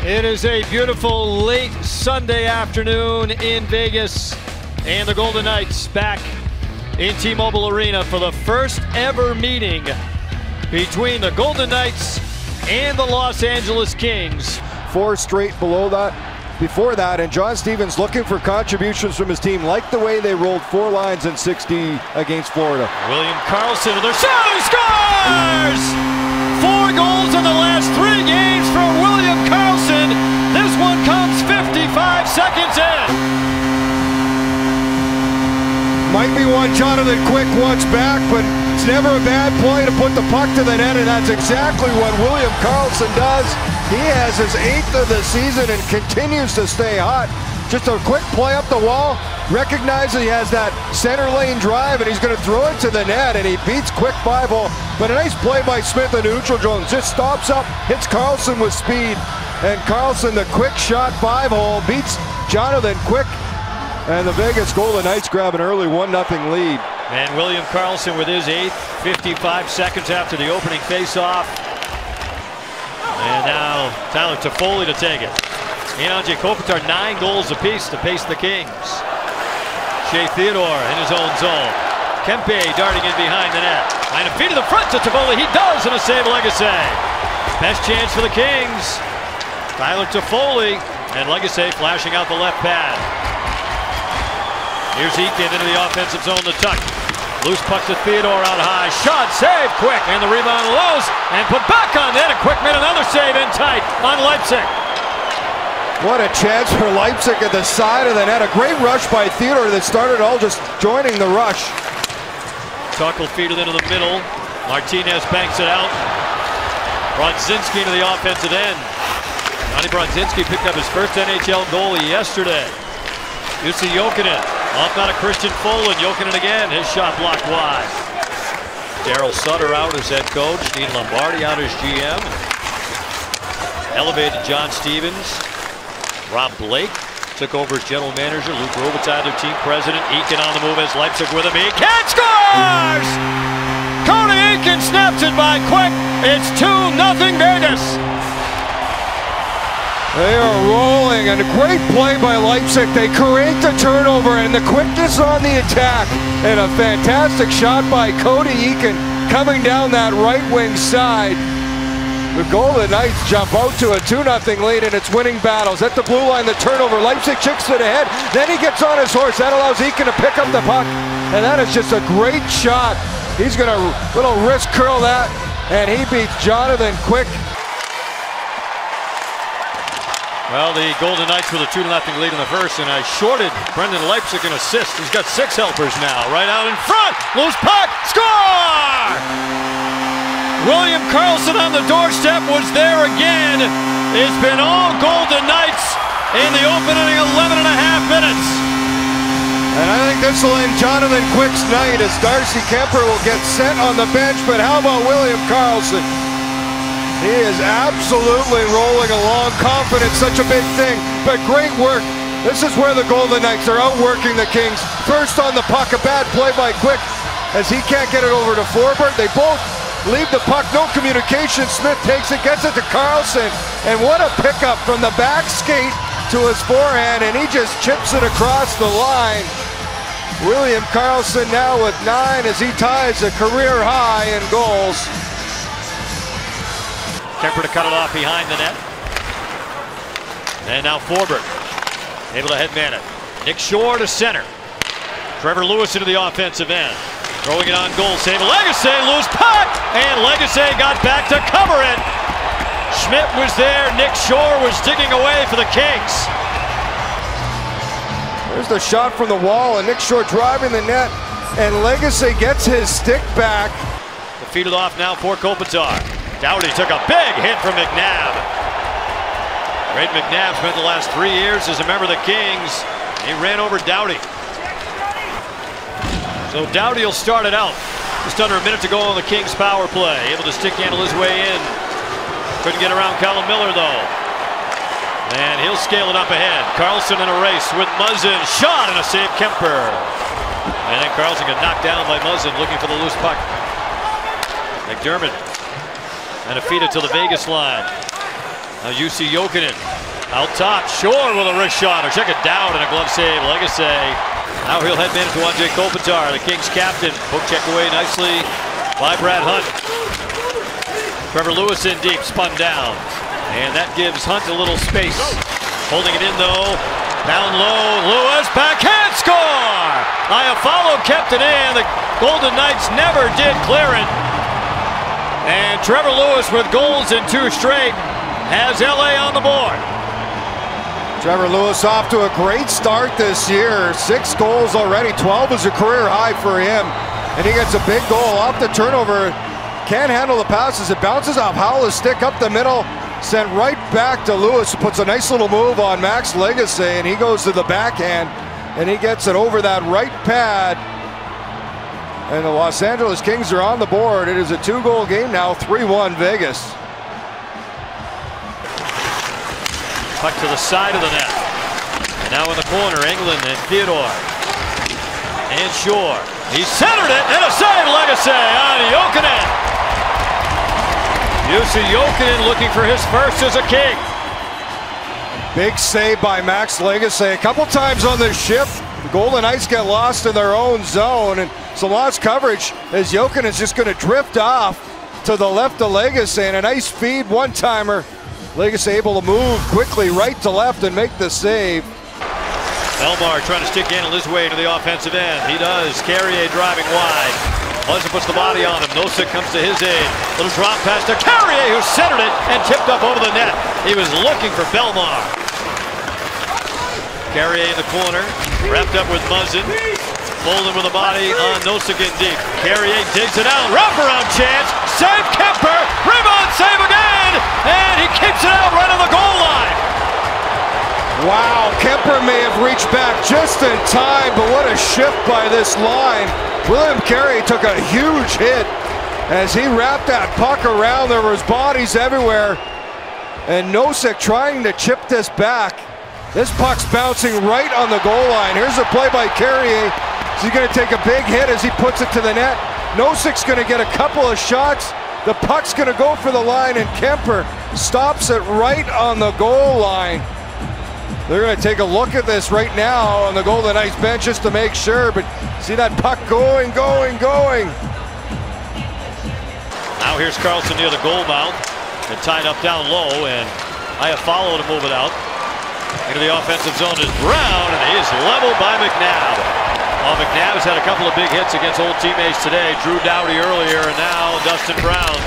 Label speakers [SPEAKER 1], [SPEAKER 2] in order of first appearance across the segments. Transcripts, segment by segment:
[SPEAKER 1] It is a beautiful late Sunday afternoon in Vegas, and the Golden Knights back in T-Mobile Arena for the first ever meeting between the Golden Knights and the Los Angeles Kings.
[SPEAKER 2] 4 straight below that, before that, and John Stevens looking for contributions from his team, like the way they rolled 4 lines in 60 against Florida.
[SPEAKER 1] William Karlsson to their shot, he scores! 4 goals in the last 3 games from William Karlsson. This one comes 55 seconds in.
[SPEAKER 2] Might be one Jonathan Quick wants back, but it's never a bad play to put the puck to the net, and that's exactly what William Karlsson does. He has his 8th of the season and continues to stay hot. Just a quick play up the wall, recognizes he has that center lane drive, and he's going to throw it to the net, and he beats Quick 5-hole. But a nice play by Smith in neutral zone, just stops up, hits Karlsson with speed, and Karlsson, the quick shot 5-hole, beats Jonathan Quick, and the Vegas Golden Knights grab an early 1-0 lead.
[SPEAKER 1] And William Karlsson with his 8th, 55 seconds after the opening faceoff. And now Tyler Toffoli to take it. He and Anze Kopitar 9 goals apiece to pace the Kings. Shea Theodore in his own zone. Kempe darting in behind the net. Behind a feet to the front to Toffoli. He does, and a save Legacy. Best chance for the Kings. Tyler Toffoli, and Legacy flashing out the left pad. Here's Eakin into the offensive zone to Tuck. Loose puck to Theodore out high. Shot, save, Quick, and the rebound lows, and put back on net. And Quick made another save in tight on Leipzig.
[SPEAKER 2] What a chance for Leipzig at the side of the net. A great rush by Theodore that started all just joining the rush.
[SPEAKER 1] Tuck will feed it into the middle. Martinez banks it out. Brodzinski into the offensive end. Johnny Brodzinski picked up his first NHL goal yesterday. Jussi Jokinen off out of Christian Folin. Jokinen again, his shot blocked wide. Daryl Sutter out as head coach. Dean Lombardi out as GM. Elevated John Stevens. Rob Blake took over as general manager. Luke Robitaille, their team president. Eakin on the move as Leipzig with him. Eakin scores! Cody Eakin snaps it by Quick. It's 2-0 Vegas.
[SPEAKER 2] They are rolling, and a great play by Leipzig. They create the turnover and the quickness on the attack, and a fantastic shot by Cody Eakin coming down that right wing side. The Golden Knights jump out to a 2-0 lead, and it's winning battles. At the blue line, the turnover. Leipzig chicks it ahead. Then he gets on his horse. That allows Eakin to pick up the puck, and that is just a great shot. He's going to little wrist curl that, and he beats Jonathan Quick.
[SPEAKER 1] Well, the Golden Knights with a 2-0 lead in the first, and I shorted Brendan Leipzig an assist. He's got 6 helpers now. Right out in front. Loose puck. Score! William Karlsson on the doorstep was there again. It's been all Golden Knights in the opening 11 and a half minutes.
[SPEAKER 2] And I think this will end Jonathan Quick's night as Darcy Kuemper will get sent on the bench. But how about William Karlsson? He is absolutely rolling along. Confidence, such a big thing, but great work. This is where the Golden Knights are outworking the Kings. First on the puck, a bad play by Quick as he can't get it over to Forbort. They both leave the puck, no communication. Smith takes it, gets it to Karlsson, and what a pickup from the back skate to his forehand, and he just chips it across the line. William Karlsson now with 9 as he ties a career high in goals.
[SPEAKER 1] Kuemper to cut it off behind the net. And now Forbort able to headman it. Nick Shore to center. Trevor Lewis into the offensive end. Throwing it on goal, save Legacy, loose puck, and Legacy got back to cover it. Schmidt was there, Nick Shore was digging away for the Kings.
[SPEAKER 2] There's the shot from the wall, and Nick Shore driving the net, and Legacy gets his stick back.
[SPEAKER 1] To feed it off now for Kopitar. Doughty took a big hit from McNabb. Great McNabb spent the last 3 years as a member of the Kings. He ran over Doughty. So Doughty will start it out. Just under a minute to go on the Kings power play. Able to stick handle his way in. Couldn't get around Callum Miller though. And he'll scale it up ahead. Karlsson in a race with Muzzin. Shot and a save Kuemper. And then Karlsson got knocked down by Muzzin looking for the loose puck. McDermott. And a feed it to the Vegas line. Now Jussi Jokinen out top, Shore with a wrist shot, or check it down and a glove save, Legacy. Now he'll head man to Anze Kopitar, the Kings captain. Poke check away nicely by Brad Hunt. Trevor Lewis in deep, spun down. And that gives Hunt a little space. Holding it in though, down low, Lewis, backhand score! Iafallo kept it in, the Golden Knights never did clear it. And Trevor Lewis with goals in 2 straight has LA on the board.
[SPEAKER 2] Trevor Lewis off to a great start this year. 6 goals already, 12 is a career high for him. And he gets a big goal off the turnover. Can't handle the passes, it bounces off Howell's stick up the middle. Sent right back to Lewis, who puts a nice little move on Max Legacy, and he goes to the backhand, and he gets it over that right pad. And the Los Angeles Kings are on the board. It is a 2-goal game now, 3-1 Vegas.
[SPEAKER 1] Puck to the side of the net. And now in the corner, Engelland and Theodore. And Shore. He centered it, and a save, Legacy on Jokinen. Jussi Jokinen looking for his first as a King.
[SPEAKER 2] Big save by Max Legacy. A couple times on this shift, the Golden Knights get lost in their own zone, and some lost coverage as Jokinen is just going to drift off to the left of Legacy, and a nice feed one-timer. Legacy able to move quickly right to left and make the save.
[SPEAKER 1] Bellemare trying to stick Yandle his way to the offensive end. He does. Carrier driving wide. Muzzin puts the body on him. Nosek comes to his aid. Little drop pass to Carrier, who centered it and tipped up over the net. He was looking for Bellemare. Carrier in the corner, wrapped up with Muzzin. Bolden with the body on Nosek in deep. Carrier digs it out. Wraparound chance. Save Kemper. Rebound save again. And he keeps it out right on the goal line.
[SPEAKER 2] Wow, Kemper may have reached back just in time, but what a shift by this line. William Carrier took a huge hit as he wrapped that puck around. There was bodies everywhere, and Nosek trying to chip this back. This puck's bouncing right on the goal line. Here's a play by Carrier. He's going to take a big hit as he puts it to the net. Nosek's going to get a couple of shots. The puck's going to go for the line, and Kemper stops it right on the goal line. They're going to take a look at this right now on the Golden Knights bench just to make sure, but see that puck going.
[SPEAKER 1] Now here's Karlsson near the goal mouth and tied up down low, and Iafallo to move it out. Into the offensive zone is Brown, and he is leveled by McNabb. Well, McNabb has had a couple of big hits against old teammates today. Drew Doughty earlier, and now Dustin Brown.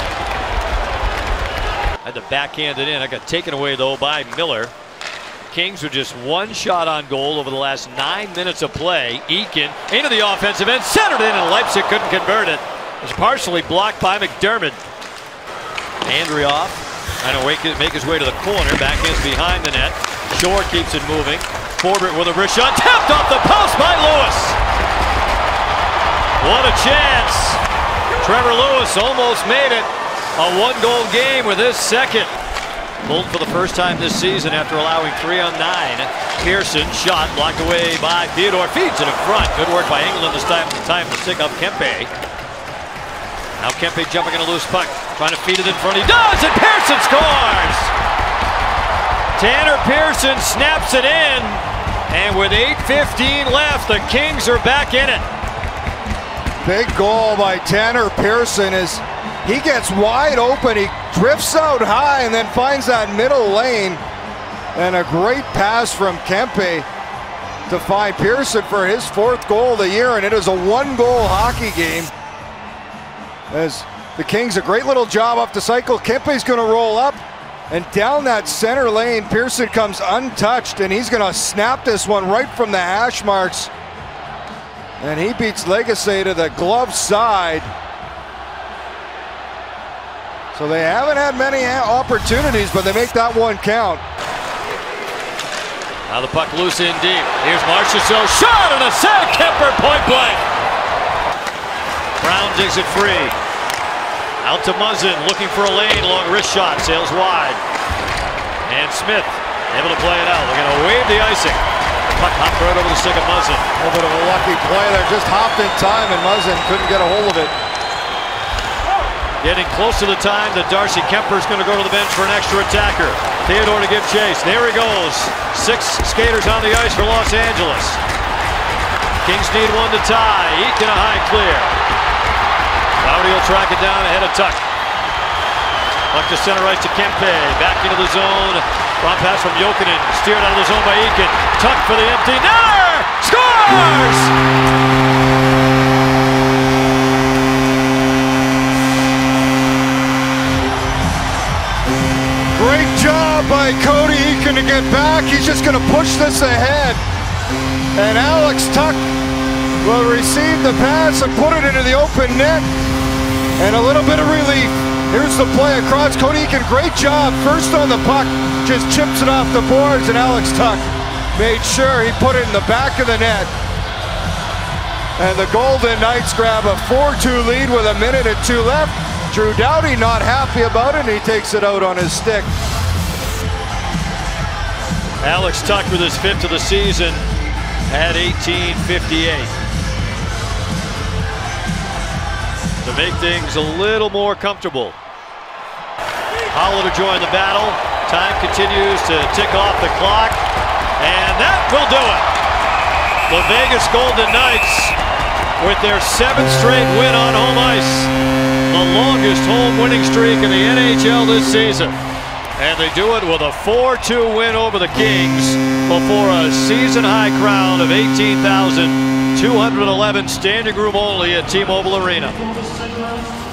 [SPEAKER 1] Had to backhand it in. It got taken away, though, by Miller. Kings with just 1 shot on goal over the last 9 minutes of play. Eakin into the offensive end, centered in, and Leipzig couldn't convert it. It was partially blocked by McDermott. Andrioff trying to make his way to the corner. Backhands behind the net. Shore keeps it moving. Forbert with a wrist shot, tapped off the post by Lewis. What a chance. Trevor Lewis almost made it a 1-goal game with his second. Pulled for the first time this season after allowing 3 on 9. Pearson shot blocked away by Theodore. Feeds it in front. Good work by Engelland this time to stick up Kempe. Now Kempe jumping on a loose puck. Trying to feed it in front. He does, and Pearson scores! Tanner Pearson snaps it in. And with 8:15 left, the Kings are back in it.
[SPEAKER 2] Big goal by Tanner Pearson as he gets wide open. He drifts out high and then finds that middle lane. And a great pass from Kempe to find Pearson for his 4th goal of the year. And it is a 1-goal hockey game. As the Kings, a great little job off the cycle. Kempe's going to roll up. And down that center lane, Pearson comes untouched. And he's going to snap this one right from the hash marks. And he beats Legacy to the glove side. So they haven't had many opportunities, but they make that one count.
[SPEAKER 1] Now the puck loose in deep. Here's Marchessault, shot and a save. Kemper point blank. Brown digs it free. Out to Muzzin, looking for a lane. Long wrist shot, sails wide. And Smith able to play it out. They're going to wave the icing. Puck hopped right over the stick of Muzzin.
[SPEAKER 2] A little bit of a lucky play there. Just hopped in time, and Muzzin couldn't get a hold of it.
[SPEAKER 1] Getting close to the time that Darcy Kemper is going to go to the bench for an extra attacker. Theodore to give chase. There he goes. 6 skaters on the ice for Los Angeles. Kings need one to tie. Eakin a high clear. Doughty will track it down ahead of Tuck. Puck to center right to Kempe. Back into the zone. Front pass from Jokinen. Steered out of the zone by Eakin. Tuck for the empty netter. Scores!
[SPEAKER 2] Great job by Cody Eakin to get back. He's just going to push this ahead. And Alex Tuck will receive the pass and put it into the open net. And a little bit of relief. Here's the play across. Cody Eakin, great job. First on the puck, just chips it off the boards, and Alex Tuck made sure he put it in the back of the net. And the Golden Knights grab a 4-2 lead with 1 minute and 2 left. Drew Doughty not happy about it, and he takes it out on his stick.
[SPEAKER 1] Alex Tuck with his 5th of the season at 18:58. To make things a little more comfortable. Holla to join the battle. Time continues to tick off the clock, and that will do it. The Vegas Golden Knights with their 7th straight win on home ice. The longest home winning streak in the NHL this season. And they do it with a 4-2 win over the Kings before a season-high crowd of 18,211 standing room only at T-Mobile Arena.